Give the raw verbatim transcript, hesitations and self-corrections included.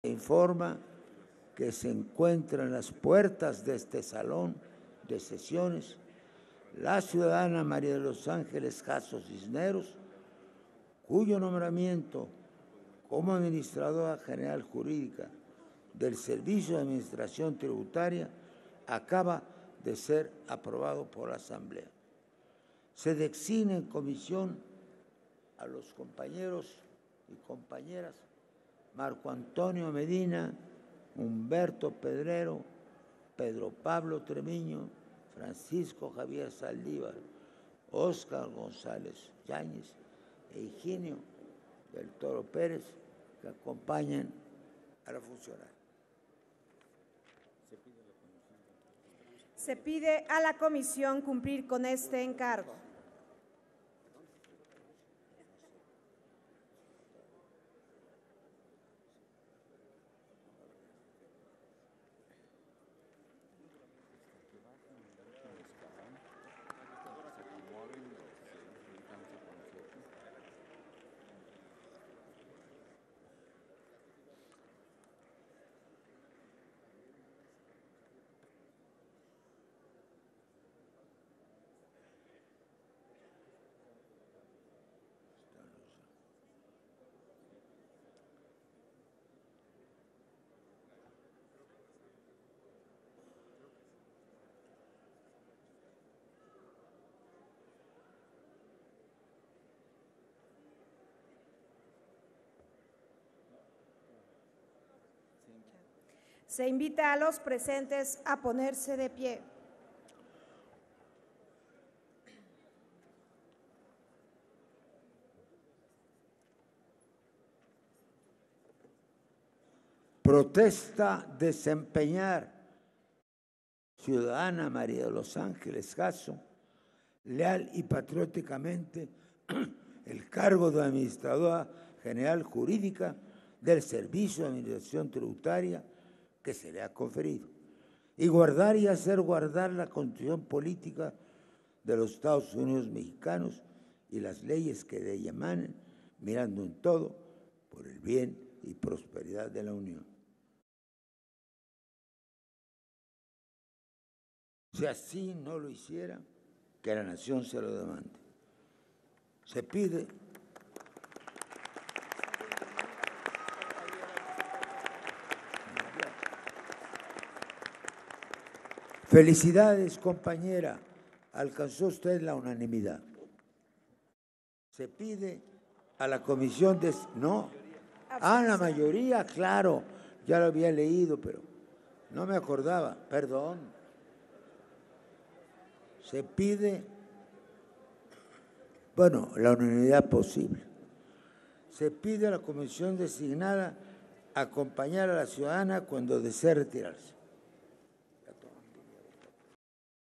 Informa que se encuentra en las puertas de este salón de sesiones la ciudadana María de los Ángeles Caso Cisneros, cuyo nombramiento como Administradora General Jurídica del Servicio de Administración Tributaria acaba de ser aprobado por la Asamblea. Se designa en comisión a los compañeros y compañeras Marco Antonio Medina, Humberto Pedrero, Pedro Pablo Treviño, Francisco Javier Saldívar, Óscar González Yáñez e Higinio del Toro Pérez, que acompañan a la funcionaria. Se pide a la comisión cumplir con este encargo. Se invita a los presentes a ponerse de pie. Protesta desempeñar ciudadana María de los Ángeles Caso, leal y patrióticamente, el cargo de Administradora General Jurídica del Servicio de Administración Tributaria que se le ha conferido, y guardar y hacer guardar la Constitución política de los Estados Unidos mexicanos y las leyes que de ella emanen, mirando en todo por el bien y prosperidad de la Unión. Si así no lo hiciera, que la nación se lo demande. Se pide Felicidades, compañera. Alcanzó usted la unanimidad. Se pide a la comisión de... No. Ah, la mayoría, claro. Ya lo había leído, pero no me acordaba. Perdón. Se pide, bueno, la unanimidad posible. Se pide a la comisión designada acompañar a la ciudadana cuando desee retirarse.